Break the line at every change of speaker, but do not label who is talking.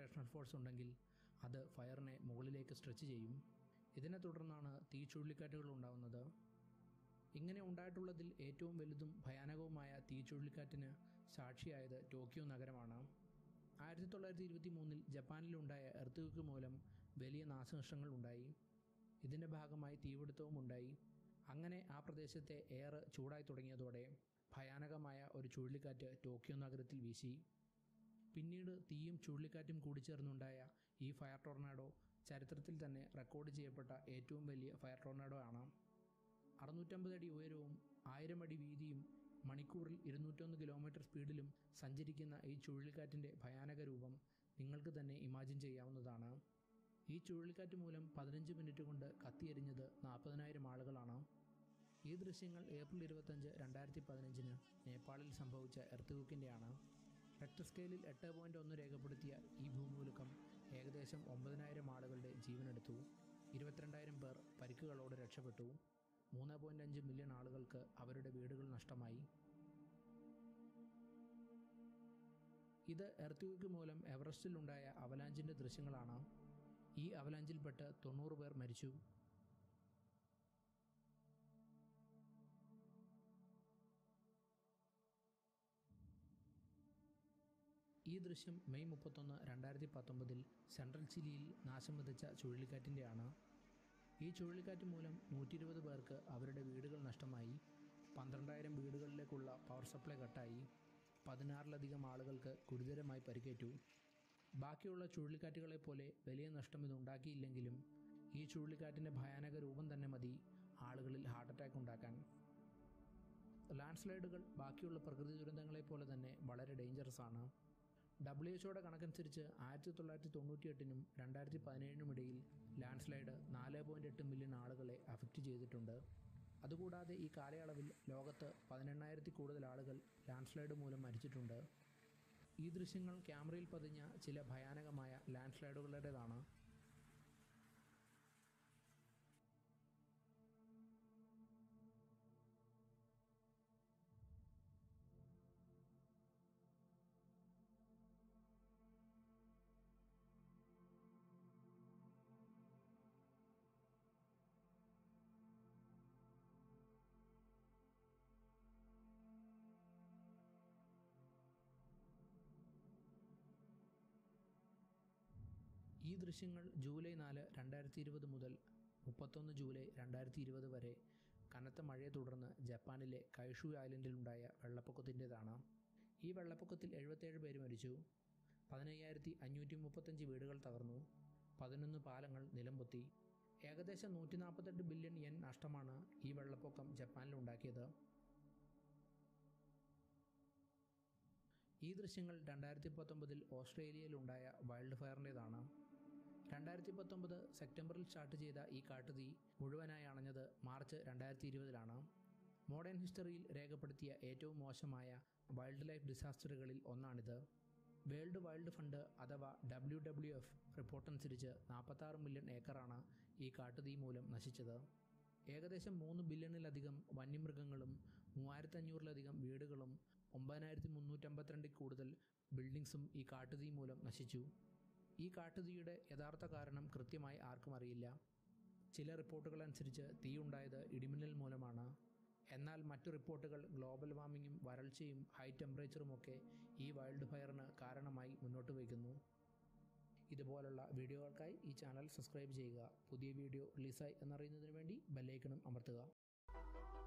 Gravitational force ഉണ്ടെങ്കിൽ അത് ഫയറിനെ മുകളിലേക്ക് സ്ട്രെച്ച് ചെയ്യും. ഇതിനെ തുടർന്നാണ് തീ ചുഴലിക്കാറ്റുകൾ ഉണ്ടാകുന്നത്. ഇങ്ങനെ ഉണ്ടായിട്ടുള്ളതിൽ ഏറ്റവും വലുതും ഭയാനകവുമായ തീ ചുഴലിക്കാറ്റിന് സാക്ഷിയായത് ടോക്കിയോ നഗരമാണ്. 1923 ജപ്പാനിലുണ്ടായ എർത്ത് മൂലം വലിയ നാശനഷ്ടങ്ങൾ ഉണ്ടായി. ഇതിൻ്റെ ഭാഗമായി തീപിടുത്തവും ഉണ്ടായി. അങ്ങനെ ആ പ്രദേശത്തെ എയർ ചൂടായി തുടങ്ങിയതോടെ ഭയാനകമായ ഒരു ചുഴലിക്കാറ്റ് ടോക്കിയോ നഗരത്തിൽ വീശി. പിന്നീട് തീയും ചുഴലിക്കാറ്റും കൂടിച്ചേർന്നുണ്ടായ ഈ ഫയർ ടോർണാഡോ ചരിത്രത്തിൽ തന്നെ റെക്കോർഡ് ചെയ്യപ്പെട്ട ഏറ്റവും വലിയ ഫയർ ടോർണാഡോ ആണ്. 650 അടി ഉയരവും 1000 അടി വീതിയും മണിക്കൂറിൽ 201 കിലോമീറ്റർ സ്പീഡിലും സഞ്ചരിക്കുന്ന ഈ ചുഴലിക്കാറ്റിൻ്റെ ഭയാനക രൂപം നിങ്ങൾക്ക് തന്നെ ഇമാജിൻ ചെയ്യാവുന്നതാണ്. ഈ ചുഴലിക്കാറ്റ് മൂലം 15 മിനിറ്റ് കൊണ്ട് കത്തിയെരിഞ്ഞത് 40,000 ആളുകളാണ്. ഈ ദൃശ്യങ്ങൾ ഏപ്രിൽ 25, 2015 നേപ്പാളിൽ സംഭവിച്ച എർത്ത് റിക്ടർ സ്കെയിലിൽ 8.1 രേഖപ്പെടുത്തിയ ഈ ഭൂമികുലുക്കം ഏകദേശം 9,000 ആളുകളുടെ ജീവനെടുത്തു. 22,000 പേർ പരിക്കുകളോടെ രക്ഷപ്പെട്ടു. 3.5 മില്യൺ ആളുകൾക്ക് അവരുടെ വീടുകൾ നഷ്ടമായി. ഇത് എർത്ത് മൂലം എവറസ്റ്റിലുണ്ടായ അവലാഞ്ചിൻ്റെ ദൃശ്യങ്ങളാണ്. ഈ അവലാഞ്ചിൽപ്പെട്ട് 90 പേർ മരിച്ചു. ഈ ദൃശ്യം മെയ് 31, 2019 സെൻട്രൽ ചിലിയിൽ നാശം വിതച്ച ചുഴലിക്കാറ്റിൻ്റെയാണ്. ഈ ചുഴലിക്കാറ്റ് മൂലം 120 പേർക്ക് അവരുടെ വീടുകൾ നഷ്ടമായി. 12,000 വീടുകളിലേക്കുള്ള പവർ സപ്ലൈ കട്ടായി. 16ലധികം ആളുകൾക്ക് ഗുരുതരമായി പരിക്കേറ്റു. ബാക്കിയുള്ള ചുഴലിക്കാറ്റുകളെപ്പോലെ വലിയ നഷ്ടം ഇതുണ്ടാക്കിയില്ലെങ്കിലും ഈ ചുഴലിക്കാറ്റിൻ്റെ ഭയാനക രൂപം തന്നെ മതി ആളുകളിൽ ഹാർട്ട് അറ്റാക്ക് ഉണ്ടാക്കാൻ. ലാൻഡ് സ്ലൈഡുകൾ ബാക്കിയുള്ള പ്രകൃതി ദുരന്തങ്ങളെപ്പോലെ തന്നെ വളരെ ഡേഞ്ചറസ് ആണ്. WHO കണക്കനുസരിച്ച് 1998 2017 ഇടയിൽ ലാൻഡ് സ്ലൈഡ് 4.8 മില്യൺ ആളുകളെ അഫക്റ്റ് ചെയ്തിട്ടുണ്ട്. അതുകൂടാതെ ഈ കാലയളവിൽ ലോകത്ത് 18,000 കൂടുതൽ ആളുകൾ ലാൻഡ് സ്ലൈഡ് മൂലം മരിച്ചിട്ടുണ്ട്. ഈ ദൃശ്യങ്ങൾ ക്യാമറയിൽ പതിഞ്ഞ ചില ഭയാനകമായ ലാൻഡ് സ്ലൈഡുകളുടേതാണ്. ഈ ദൃശ്യങ്ങൾ ജൂലൈ 4, 2020 മുതൽ 31 ജൂലൈ 2020 വരെ കനത്ത മഴയെ തുടർന്ന് ജപ്പാനിലെ കൈഷു ഐലൻഡിലുണ്ടായ വെള്ളപ്പൊക്കത്തിൻ്റേതാണ്. ഈ വെള്ളപ്പൊക്കത്തിൽ 77 പേര് മരിച്ചു. 15,535 വീടുകൾ തകർന്നു. 11 പാലങ്ങൾ നിലംപൊത്തി. ഏകദേശം 148 ബില്യൺ യെൻ നഷ്ടമാണ് ഈ വെള്ളപ്പൊക്കം ജപ്പാനിലുണ്ടാക്കിയത്. ഈ ദൃശ്യങ്ങൾ 2019 ഓസ്ട്രേലിയയിലുണ്ടായ വൈൽഡ് ഫയറിൻ്റേതാണ്. 2019 സെപ്റ്റംബറിൽ സ്റ്റാർട്ട് ചെയ്ത ഈ കാട്ടുതീ മുഴുവനായി അണഞ്ഞത് മാർച്ച് 2020 മോഡേൺ ഹിസ്റ്ററിയിൽ രേഖപ്പെടുത്തിയ ഏറ്റവും മോശമായ വൈൽഡ് ലൈഫ് ഡിസാസ്റ്ററുകളിൽ ഒന്നാണിത്. വേൾഡ് വൈൽഡ് ഫണ്ട് അഥവാ WWF റിപ്പോർട്ടനുസരിച്ച് 46 മില്യൺ ഏക്കറാണ് ഈ കാട്ടുതീ മൂലം നശിച്ചത്. ഏകദേശം 3 ബില്യണിലധികം വന്യമൃഗങ്ങളും 3,500ലധികം വീടുകളും 9,352 കൂടുതൽ ബിൽഡിങ്സും ഈ കാട്ടുതീ മൂലം നശിച്ചു. ഈ കാട്ടുതീയുടെ യഥാർത്ഥ കാരണം കൃത്യമായി ആർക്കും അറിയില്ല. ചില റിപ്പോർട്ടുകൾ അനുസരിച്ച് തീ ഉണ്ടായത് ഇടിമിന്നൽ മൂലമാണ്. എന്നാൽ മറ്റു റിപ്പോർട്ടുകൾ ഗ്ലോബൽ വാർമിങ്ങും വരൾച്ചയും ഹൈ ടെമ്പറേച്ചറുമൊക്കെ ഈ വൈൽഡ് ഫയറിന് കാരണമായി മുന്നോട്ട് വയ്ക്കുന്നു. ഇതുപോലുള്ള വീഡിയോകൾക്കായി ഈ ചാനൽ സബ്സ്ക്രൈബ് ചെയ്യുക. പുതിയ വീഡിയോ റിലീസായി എന്നറിയുന്നതിന് വേണ്ടി ബെല്ലൈക്കണും അമർത്തുക.